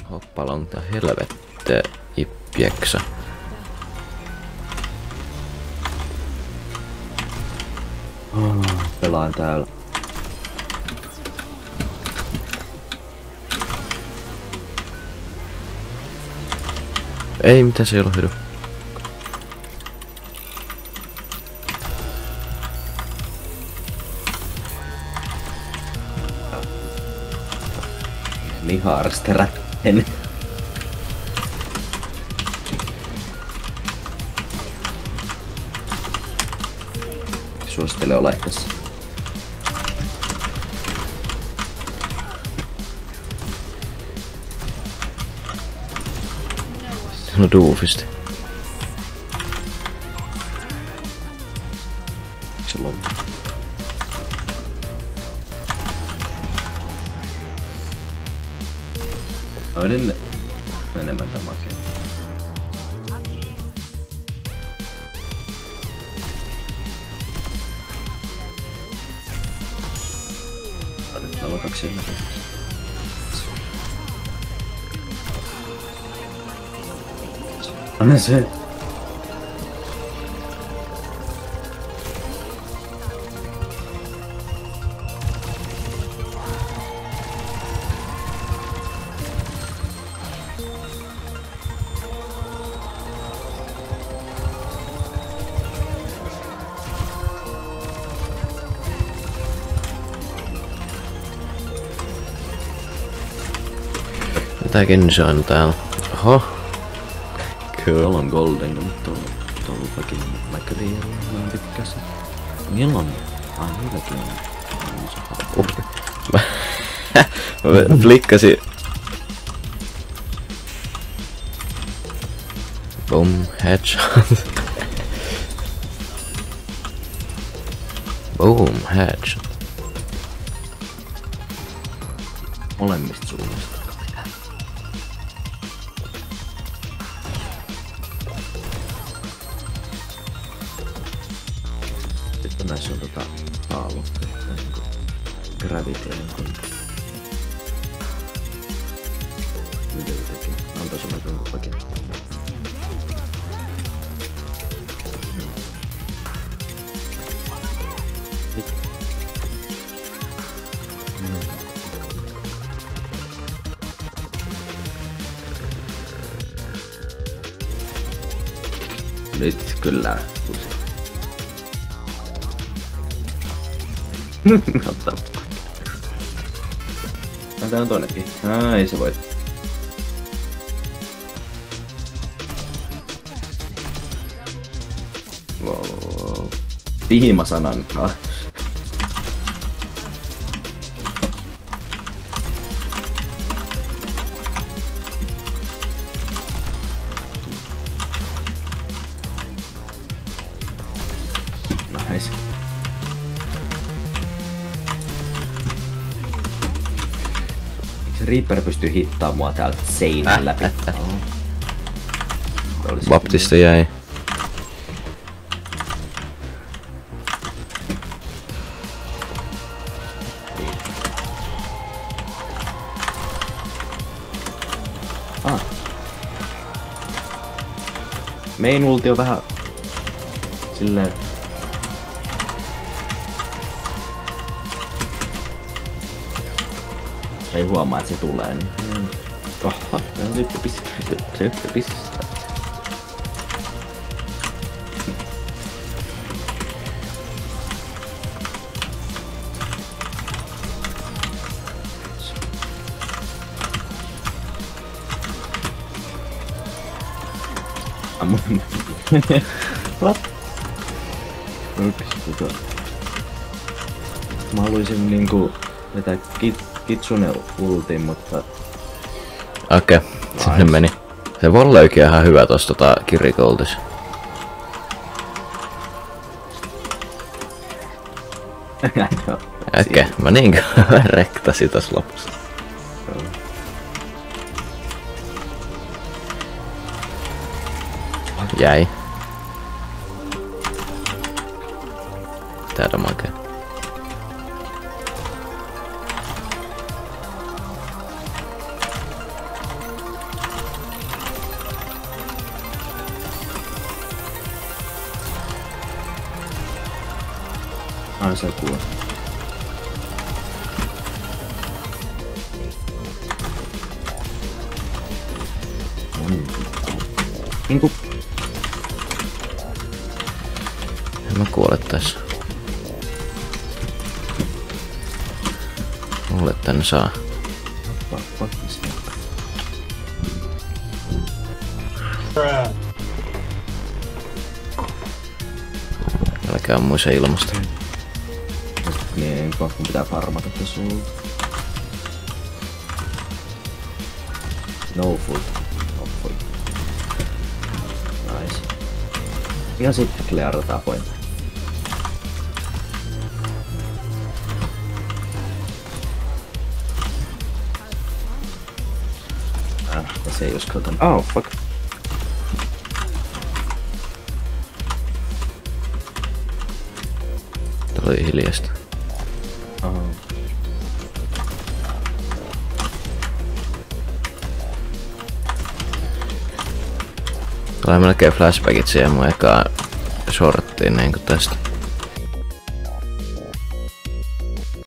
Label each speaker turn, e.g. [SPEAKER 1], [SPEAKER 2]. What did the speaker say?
[SPEAKER 1] Hoppalonta helvettä ippieksa.
[SPEAKER 2] Pelaan täällä.
[SPEAKER 1] Ei, mitä se ei ollut hydy.
[SPEAKER 2] Lihaarsterätten. Suosittelen olla tässä.
[SPEAKER 1] No duufisti.
[SPEAKER 2] Se on. Toinen enemmän tämäkin. Täällä on 2 silmää. Anna se.
[SPEAKER 1] Mitä Genji on täällä? Oho.
[SPEAKER 2] Tuolla on golden, mutta tuolla fucking McLean, mä tykkäsin. Milloin? Niilläkin on.
[SPEAKER 1] Mä flikkasin. Boom, headshot. Boom, headshot.
[SPEAKER 2] Molemmista suunnista. Sitten näissä on paalokkeita, niinku graviteen kun yleytekin. Antais olla jonkun nyt kyllä. Tää on toinenkin. Ei se voi. Wow. Pihimasanan kanssa. Nice. Se Reaper pystyy hittaamaan mua täältä seinän läpi.
[SPEAKER 1] Baptista jäi.
[SPEAKER 2] Main ulti on vähän silleen. Ei huomaa, että se tulee, niin. Oho, nyt pistää. What? Mä haluaisin niinku vetää Kitsune ultin, mutta...
[SPEAKER 1] Okei, sinne meni. Se volleykin on ihan hyvä tossa Kirikoultis. Okei, mä niinkö rektasin tossa lopussa. Jäi. Täällä makea.
[SPEAKER 2] Ai se kuule. Niinku...
[SPEAKER 1] En mä kuole tässä. Luulen, että tän saa. Älkää muista ilmasta.
[SPEAKER 2] Niin, kun pitää farmata tässä sulta. No food. No food. Nice. Ja sitten clearataan pointti. Ja se ei uskaltanut. Oh fuck.
[SPEAKER 1] Tää oli hiljasta.
[SPEAKER 2] Tulee
[SPEAKER 1] melkein flashbackit siihen mun ekaan shorttiin niinku tästä.